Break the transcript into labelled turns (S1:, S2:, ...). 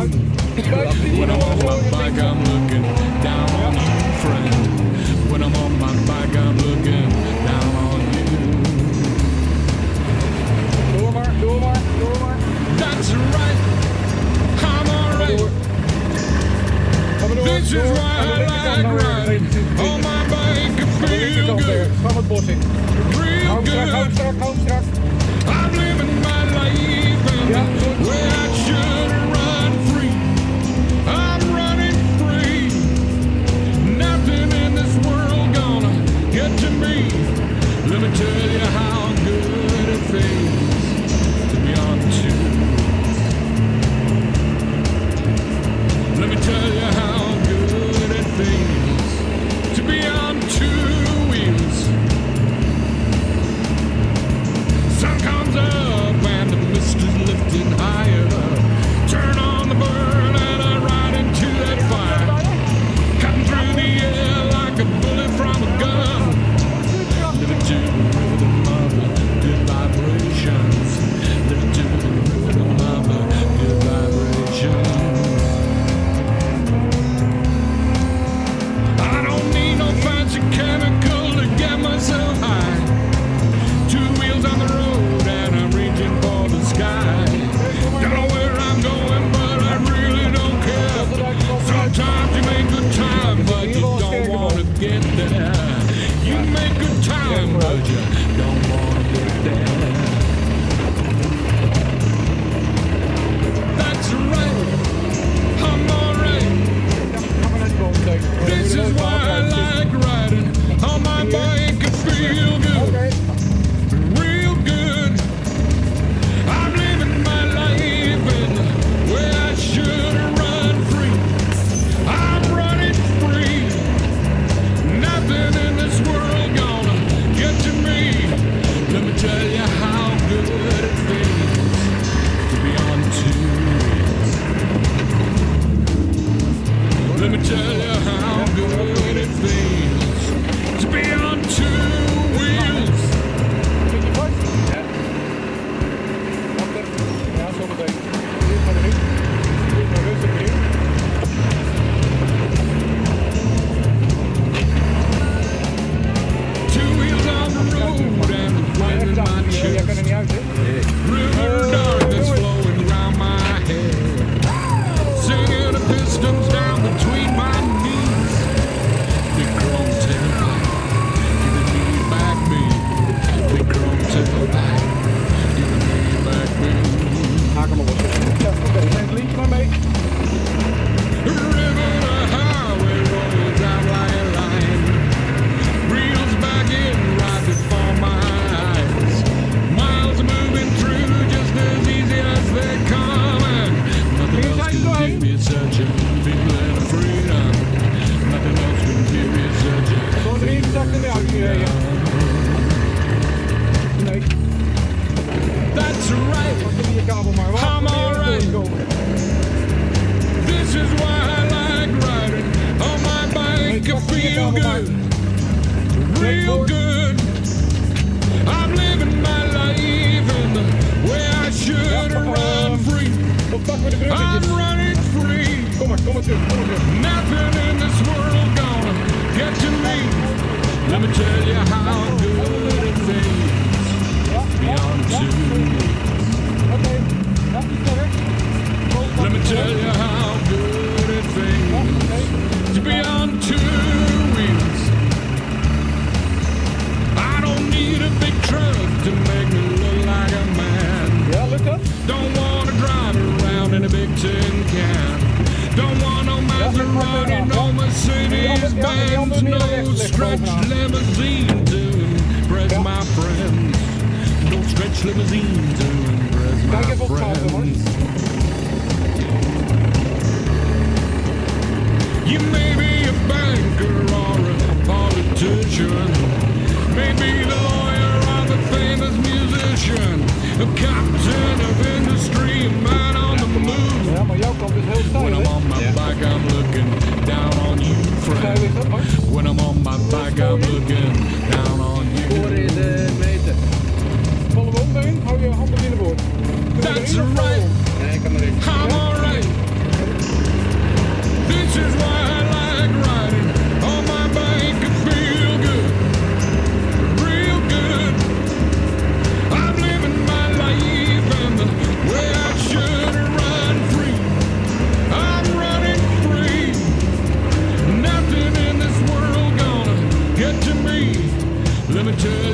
S1: When I'm on my bike, I'm looking down on you, friend. When I'm on my bike, I'm looking down on you.
S2: Door maar.
S1: That's right, I'm alright. This is why I like riding on my bike. I feel good,
S2: Van het bos in.
S1: real good.
S2: Hou strak.
S1: I'm living my life in the way I should run free. I'm running free. Nothing in this world gonna get to me. Let me tell you how good it feels to be on two. Let me tell you how good it feels to be on two wheels. Sun comes up and the mist is lifting higher. Turn on the burn and I ride into that fire. Cutting through the air like a bullet from a gun. Living to the rhythm of the good vibrations. Living to the rhythm of the good vibrations. I don't need no fancy chemical to get myself high. Two wheels on the road and I'm reaching for the sky. Don't know where I'm going, but I really don't care. Sometimes you make good time, but you don't want to get there. You make good time, but you don't want to get there. That's right, I'm alright. This is why I like riding on my bike. I feel good, real good. I'm living my life in the way I should run free. I'm running free. Nothing in this world gonna get to me. Let me tell you how good it feels to be on two wheels. Let me tell you how good it feels to be on two wheels.
S2: Ja, zo meteen. Eerst maar erin. Eerst maar rustig erin.
S1: Two wheels on the road and the wind in my
S2: Jij kan er
S1: chest.
S2: niet uit, hè?
S1: River darkness flowing around my head. Singing the pistons down between my knees. Big chrome tailpipe, giving me back me. Big chrome tailpipe, giving me back me.
S2: Haak hem op. Ja, oké. Neem het liedje maar mee.
S1: River the highway rolls out like a line. Reels back in right before my eyes. Miles moving through just as easy as they come. And nothing else can give me such a feeling of freedom. Nothing else can give me such a
S2: Gewoon erin, zak in de auto gereden. Nee,
S1: That's right,
S2: pak hem in je kabel maar.
S1: I'm alright. This is why I like riding on my bike. I feel good, real good. I'm living my life in the way I should run free.
S2: Op pak met de
S1: I'm
S2: bruggetjes.
S1: running free.
S2: Kom maar terug.
S1: Nothing in this world gonna get to me. Let me tell you how good it feels to be on two wheels.
S2: Oké, ja, iets verder.
S1: Let me tell you how good it feels to be on two wheels. I don't need a big truck to make me look like a man.
S2: Ja, lukt dat?
S1: Don't want to drive around in a big tin can. Don't want no Maserati, no Mercedes Benz, no stretch limousine to impress my friends. No stretch limousine to impress
S2: Kijk
S1: my
S2: even op het fouten, hoor.
S1: friends. You may be a banker or a politician, maybe the lawyer or the famous musician, a captain of industry, a man on the move.
S2: Ja, maar jouw kant is heel stijl,
S1: When I'm
S2: hè?
S1: on my bike, I'm looking down on you,
S2: Stijl
S1: friend.
S2: is dat, Max?
S1: When I'm on my bike, I'm looking down on you.
S3: Voor in de meter.
S2: Vallen we om erin? Hou je handen binnenboord.
S1: That's right,
S3: Nee, ik kan erin.
S1: I'm alright. This is why I like riding on my bike. It feel good, real good. I'm living my life and the way I should run free. I'm running free. Nothing in this world gonna get to me. Let me tell